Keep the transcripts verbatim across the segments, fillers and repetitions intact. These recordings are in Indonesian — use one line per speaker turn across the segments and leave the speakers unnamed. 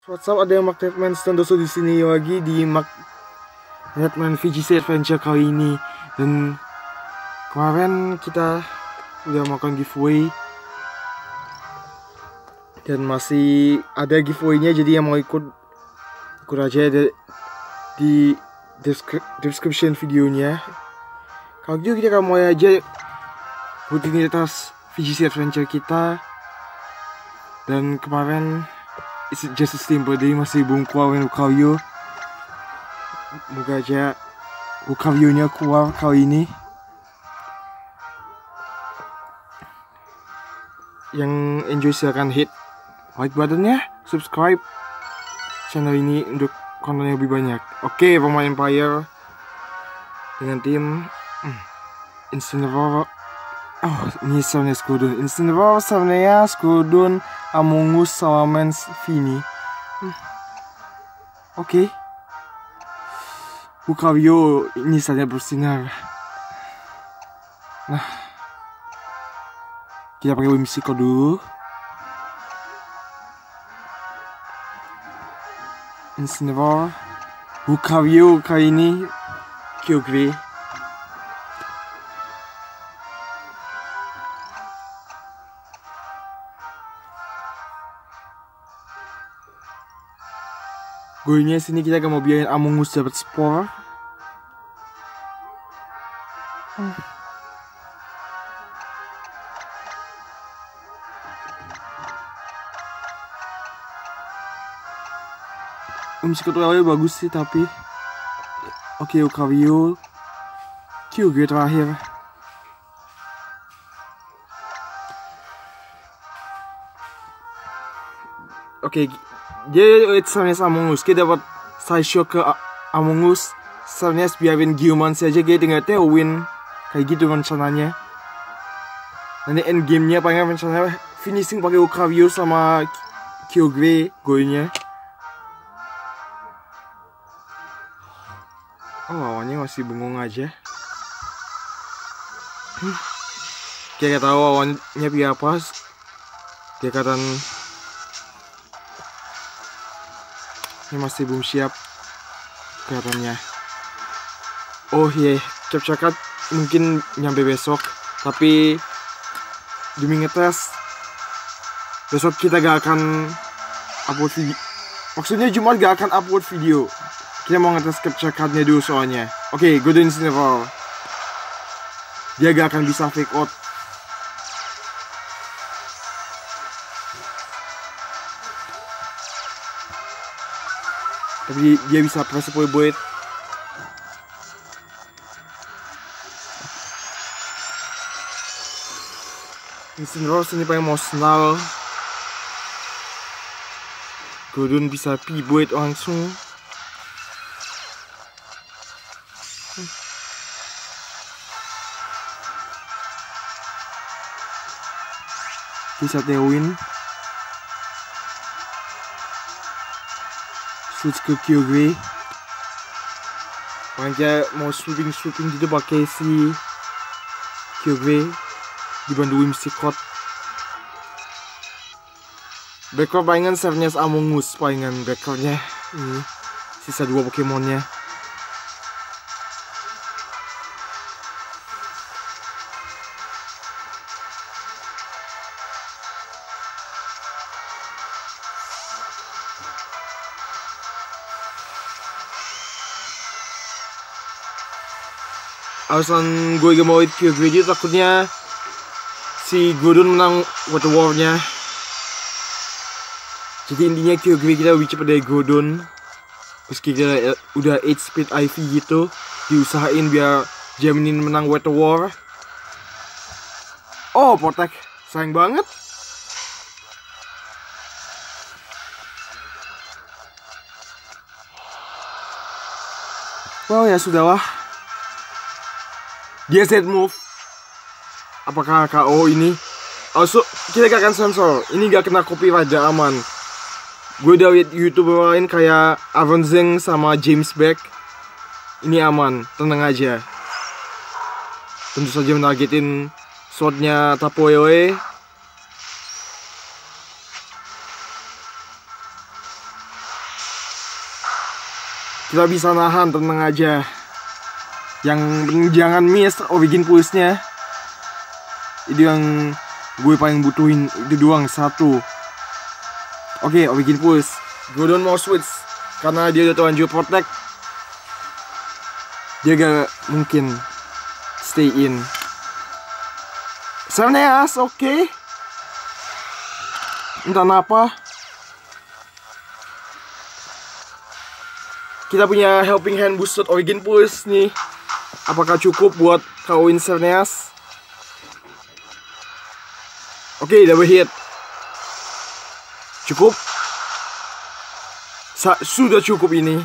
What's up, ada yang Mark Redman Standoso di sini lagi di Mark Redman V G C Adventure kali ini. Dan kemarin kita udah melakukan giveaway dan masih ada giveaway-nya, jadi yang mau ikut ikut aja di, di descri description videonya. Kalau gitu kita akan mulai aja rutinitas V G C Adventure kita. Dan kemarin it's just a simple day, masih belum keluar Lucario. Moga aja Lucario nya keluar kali ini. Yang enjoy silahkan hit like buttonnya, subscribe channel ini untuk konten yang lebih banyak. Oke, okay, pemain Empire dengan tim hmm, Incineroar. Oh, ini Savnia Squadron. Incineroar, Savnia Squadron, Amoonguss, Salamence, Fini. Hmm. Oke. Okay. Lucario ini saja bersinar. Nah, kita pakai Whimsicott dulu. Incineroar, Lucario kali ini Kyogre. Goalnya sini kita gak mau biarin Amoonguss dapat spore. Hmm. Whimsicott awalnya bagus sih, tapi oke, okay, Lucario Kyogre terakhir. Oke, okay, dia Savnias Amoonguss, kita dapat side shock ke Amoonguss. Savnias biarin Geoman saja, dia tinggal win kayak gitu rencananya. Nanti end gamenya paling rencananya finishing pakai Lucario sama Kyogre goalnya. Oh, lawannya masih bengong aja. Hmm. Kayak tahu lawannya pihak apa. Dia kata ini masih belum siap kelihatannya. Oh iya, yeah. Capture card mungkin nyampe besok, tapi demi ngetes besok kita gak akan upload video. Maksudnya Jumat gak akan upload video. Kita mau ngetes capture cardnya dulu soalnya. Oke, okay, Golden Incineroar. Dia gak akan bisa fake out. Tapi dia bisa press Void. Incineroar sini paling mau snarl. Golden bisa P-Void langsung. Bisa Tailwind. Switch ke Kyogre. Makanya mau sweeping-sweeping gitu pakai si Kyogre dibantu Whimsicott. Backcourt palingan Savnias Amoonguss, palingan backcourtnya ini. Sisa dua Pokemonnya. Alasan gue gak mau hit Kyogre dia takutnya si Groudon menang Water War-nya. Jadi intinya Kyogre kita lebih cepat dari Groudon. Meski kita udah eight speed I V gitu, diusahain biar jaminin menang Water War. Oh, Protect, sayang banget. Well ya sudahlah. Dia Z move. Apakah K O ini? Also, kita gak akan sensor. Ini gak kena copyright, gak aman. Gue udah liat YouTuber lain kayak Avonzeng sama James Beck. Ini aman, tenang aja. Tentu saja menargetin slotnya Tapu Lele. kita bisa nahan, tenang aja. Yang jangan miss Origin Pulse-nya. Itu yang gue paling butuhin, itu doang, satu. Oke, okay, Origin Pulse. Groudon mau switch karena dia udah terlanjur protect. Dia gak mungkin stay in. Xerneas, oke okay. Entah kenapa kita punya Helping Hand boosted Origin Pulse nih. Apakah cukup buat kawin Xerneas? Oke, okay, double hit. Cukup. Sa Sudah cukup ini.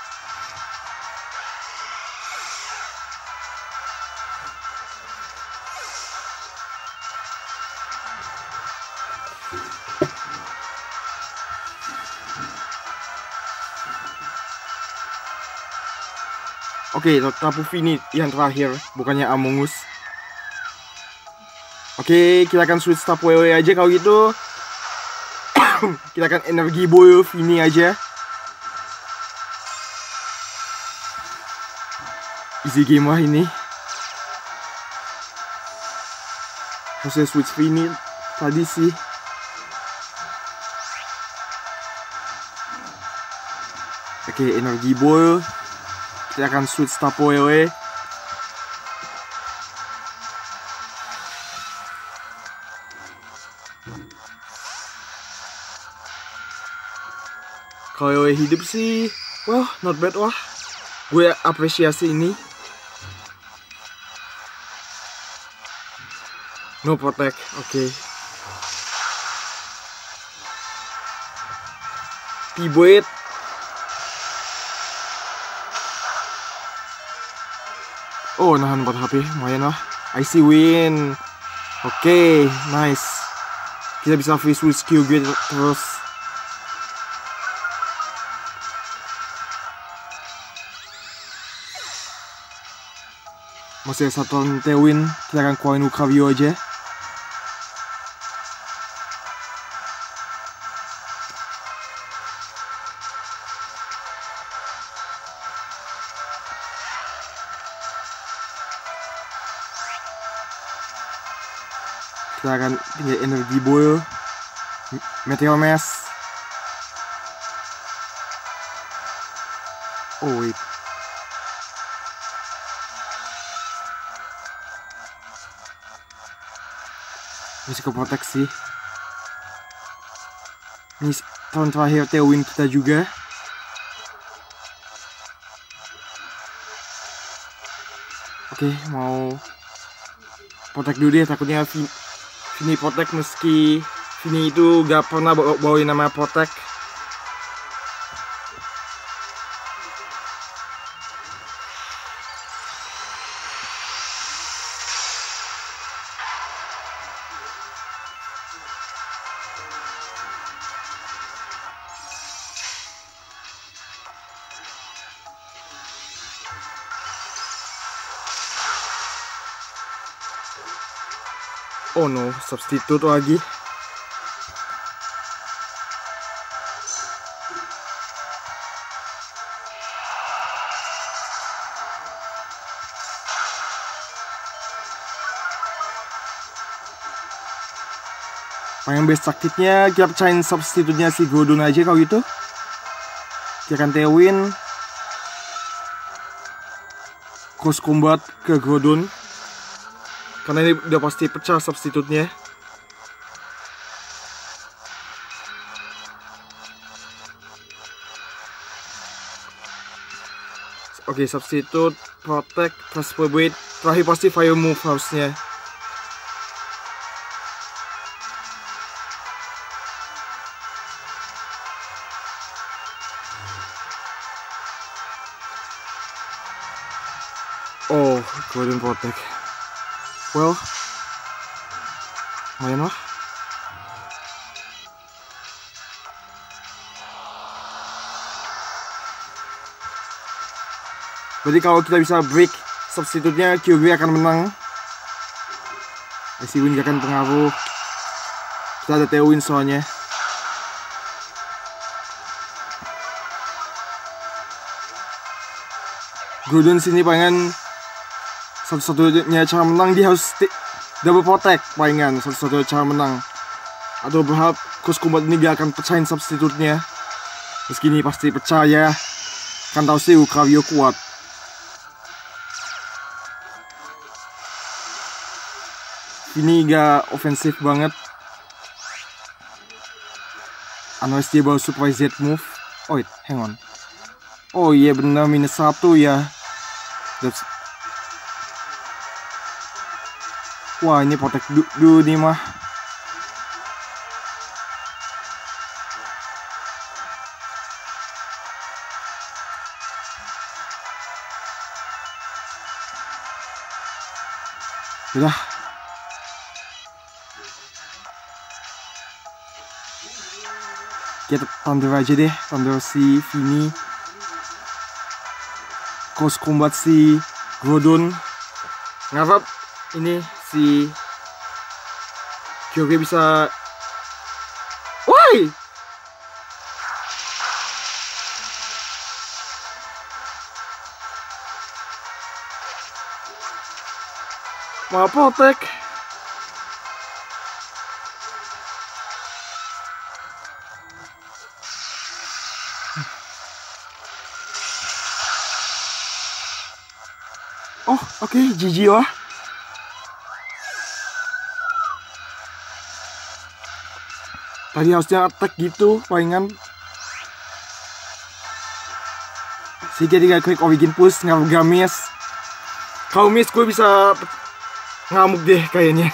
Oke, okay, Tapu Fini yang terakhir, bukannya Among Us. Oke, okay, kita akan switch Tapu Lele aja kalau gitu. Kita akan Energi Ball Fini aja. Easy game lah ini. Harusnya switch Fini tadi sih. Oke, okay, Energi Ball. Kita akan switch Tapu Lele. Kalau Lele hidup sih, wah, not bad wah. Gue apresiasi ini. No protect, oke. Okay. T-Blade. Oh, nahan empat H P, lumayan lah. I C win. Oke, okay, nice. Kita bisa free switch Q G terus. Masih ada satu Tailwind, kita akan keluarin Lucario aja. Kita akan tinggal Energi Ball, Meteor Mash. Oh wait. Masih ke proteksi. Ini tahun terakhir Tailwind kita juga. Oke, mau protect dulu deh, takutnya Fini protect, meski Fini itu gak pernah bawain nama protect. Oh no, substitute lagi. Paling best taktiknya kita pecahin substitutnya si Groudon aja kalau gitu. Kita akan Tailwind, cross combat ke Groudon. Karena ini udah pasti pecah substitutnya. Oke, okay, substitute, protect, transfer weight. Terakhir pasti fire move harusnya. Oh, Groudon protect. Well, lumayan lah. Berarti kalau kita bisa break substitutnya, Kyogre akan menang. I C Win gak akan pengaruh. Kita ada Tailwind soalnya. Groudon sini palingan satu-satunya cara menang dia harus double protect palingan satu-satunya cara menang. Atau berharap Close Combat ini gak akan pecahin substitutnya. Meski ini pasti percaya, kan tahu sih Lucario kuat. Ini gak ofensif banget. Unless dia bawa Super Z move. Oh wait, hang on. Oh iya benar minus satu ya. That's... Wah ini protect dulu nih mah. Udah. Kita Thunder aja deh, Thunder si Vini. Close Combat si Groudon. Ngarep ini si Kyogre bisa. Woi! Mau protect. Oh, oke, okay, G G lah. Tadi harusnya attack gitu, palingan. Si dia tinggal klik Origin Push, nggak gak miss. Kalau miss gue bisa ngamuk deh kayaknya.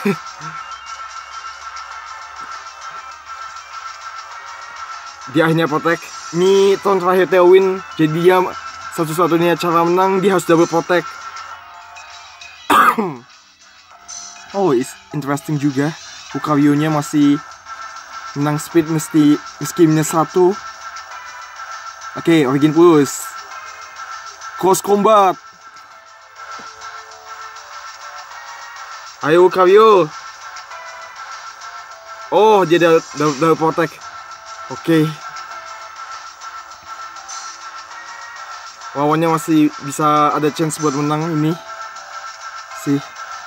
Dia akhirnya protect. Ini turn terakhir Tailwind, jadi dia satu-satunya cara menang dia harus double protect. Oh, it's interesting juga. Lucario-nya masih menang speed mesti meski minus satu. Oke, okay, Origin Push. Close Combat. Ayo Lucario. Oh, dia udah double protect. Oke. Okay. Lawannya masih bisa ada chance buat menang ini. Sih.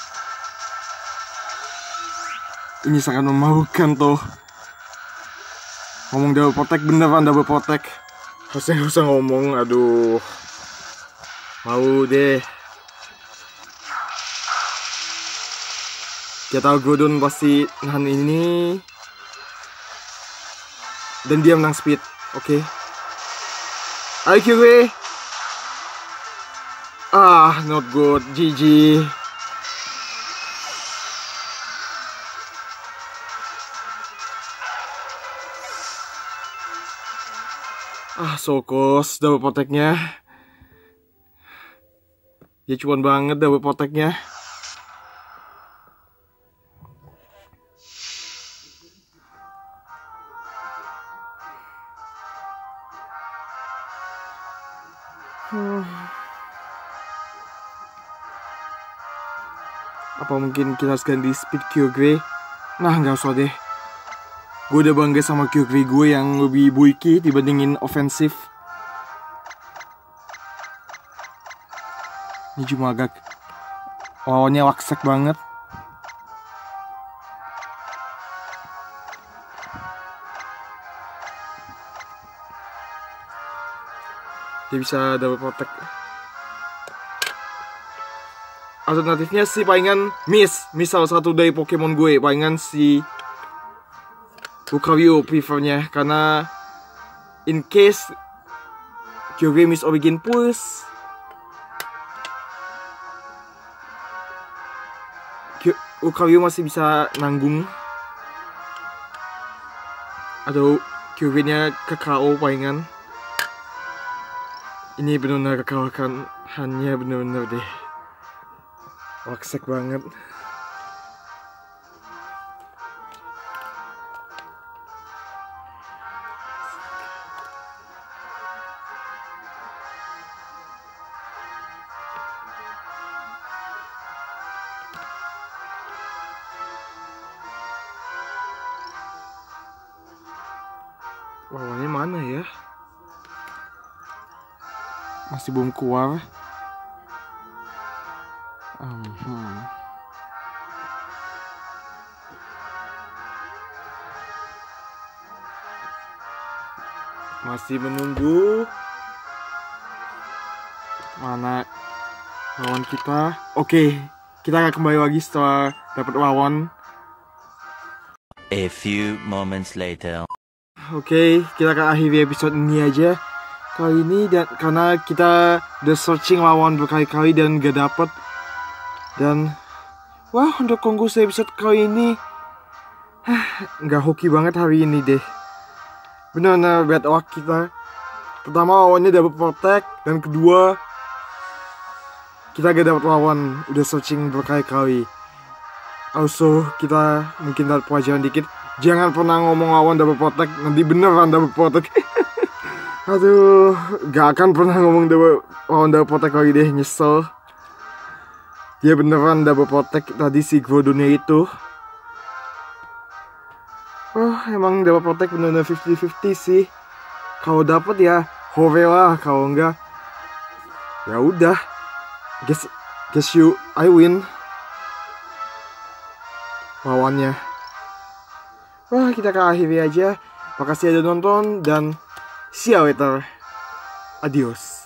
Ini sangat memalukan tuh. Ngomong double protect beneran double protect. Harusnya gak usah ngomong, aduh. Mau deh. Kita tahu Groudon pasti nahan ini. Dan dia menang speed. Oke. Okay. Ayo Kyogre. Ah, not good. G G. Ah, so close double protect-nya. Ya cuman banget double protect-nya. Hmm. Apa mungkin kita harus ganti speed Kyogre? Nah, nggak usah deh. Gue udah bangga sama Kyogre gue yang lebih bulky dibandingin ofensif. Ini cuma agak lawannya laksek banget. Dia bisa double protect. Alternatifnya si palingan miss. Miss salah satu dari Pokemon gue. Palingan si Lucario prefernya. Karena in case Kyogre miss Origin Push, Lucario masih bisa nanggung. Atau Kyogre-nya ke K O palingan. Ini benar-benar kekalahannya benar-benar deh. Waksek banget. Lawannya mana ya? Masih belum keluar. Um, hmm. Masih menunggu. Mana lawan kita? Oke, kita akan kembali lagi setelah dapat lawan.
A few moments later.
Oke, kita akan akhiri episode ini aja kali ini, dan karena kita udah searching lawan berkali-kali dan gak dapet. Dan wah, untuk konkursi episode kali ini nggak hoki banget hari ini deh. Benar-benar bad luck kita. Pertama lawannya double protect, dan kedua kita gak dapet lawan, udah searching berkali-kali. Also, kita mungkin dapat pelajaran dikit. Jangan pernah ngomong lawan double protect, nanti beneran double protect. Aduh, gak akan pernah ngomong double, lawan double protect lagi deh, nyesel. Dia beneran double protect tadi si Groudonnya itu. Oh, emang double protect bener-bener fifty fifty sih. Kalau dapet ya hore lah, kalau enggak ya udah. Guess guess you I win lawannya. Wah, kita akan akhiri aja. Makasih udah nonton dan see you later. Adios.